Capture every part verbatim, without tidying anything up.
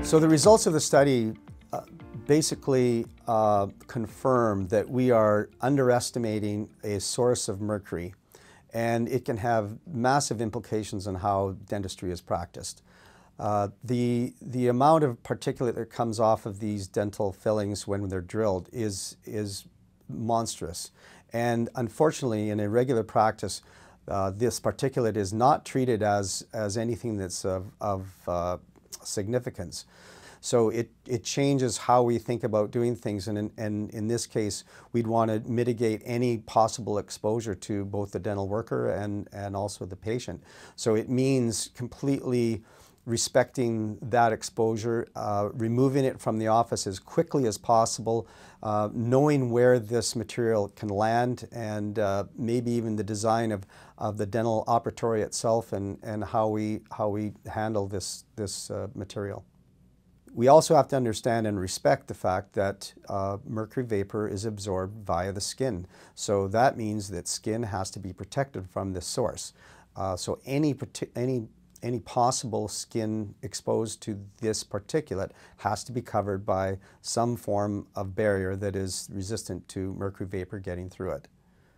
So the results of the study uh, basically uh, confirm that we are underestimating a source of mercury, and it can have massive implications on how dentistry is practiced. Uh, the, the amount of particulate that comes off of these dental fillings when they're drilled is, is monstrous. And unfortunately, in a regular practice, uh, this particulate is not treated as, as anything that's of, of uh, significance. So it, it changes how we think about doing things, and in, and in this case, we'd want to mitigate any possible exposure to both the dental worker and, and also the patient. So it means completely respecting that exposure, uh, removing it from the office as quickly as possible, uh, knowing where this material can land, and uh, maybe even the design of, of the dental operatory itself, and, and how we, how we handle this, this uh, material. We also have to understand and respect the fact that uh, mercury vapor is absorbed via the skin. So that means that skin has to be protected from this source. Uh, so any, any, any possible skin exposed to this particulate has to be covered by some form of barrier that is resistant to mercury vapor getting through it.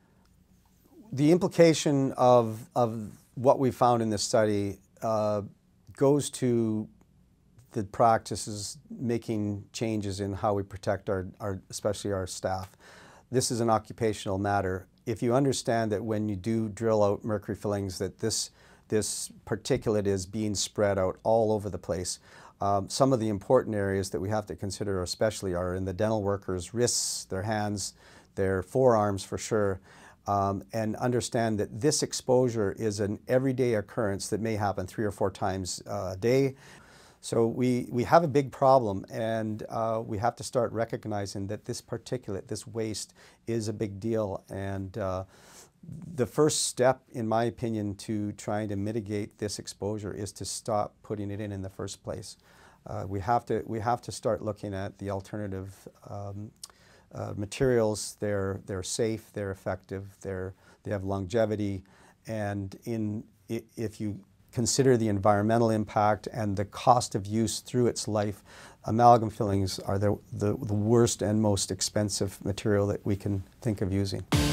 The implication of, of what we found in this study uh, goes to the practices making changes in how we protect our, our, especially our staff. This is an occupational matter. If you understand that when you do drill out mercury fillings, that this, this particulate is being spread out all over the place. Um, some of the important areas that we have to consider especially are in the dental workers' wrists, their hands, their forearms for sure, um, and understand that this exposure is an everyday occurrence that may happen three or four times a day. So we, we have a big problem, and uh, we have to start recognizing that this particulate, this waste, is a big deal. And uh, the first step, in my opinion, to trying to mitigate this exposure is to stop putting it in in the first place. Uh, we have to, we have to start looking at the alternative um, uh, materials. They're, they're safe, they're effective, they're, they have longevity, and in, if you consider the environmental impact and the cost of use through its life, amalgam fillings are the, the, the worst and most expensive material that we can think of using.